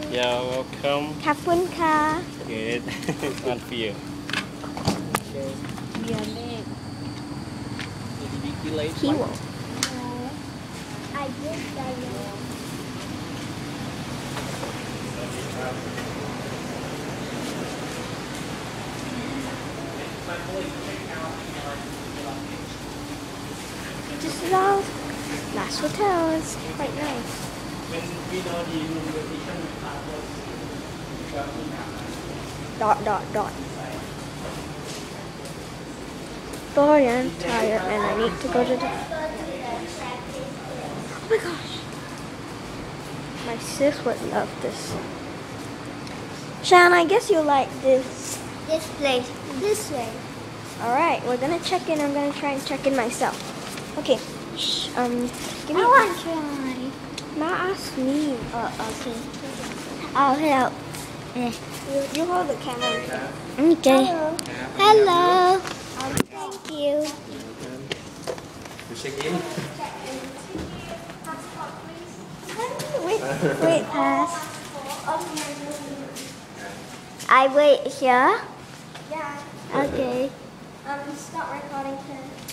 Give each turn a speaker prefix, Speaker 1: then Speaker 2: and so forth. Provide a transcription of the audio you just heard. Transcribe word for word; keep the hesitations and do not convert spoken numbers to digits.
Speaker 1: Yeah, welcome.
Speaker 2: ขอบคุณค่ะ
Speaker 1: Good. One for you. Okay.
Speaker 2: เบียร์เลข
Speaker 1: Did you late?
Speaker 2: พี่ว I did that. This is all last hotel. It's quite nice.
Speaker 1: When we know the invitation,
Speaker 2: Dot dot dot. Boy, I'm tired and I need to go to the. Oh my gosh. My sis would love this. Shan, I guess you like this.
Speaker 3: This place, this way.
Speaker 2: Alright, we're gonna check in. I'm gonna try and check in myself. Okay. Shh, um, give me.
Speaker 3: I want to try.
Speaker 2: Ma ask me.
Speaker 3: Oh, okay. I'll help. Eh.
Speaker 2: You, you hold the camera.
Speaker 3: Okay.
Speaker 2: Hello.
Speaker 3: Hello.
Speaker 2: Um, thank you.
Speaker 1: we check in.
Speaker 2: Wait, wait, pass.
Speaker 3: I wait here.
Speaker 2: Yeah.
Speaker 3: Okay.
Speaker 2: Um, stop recording.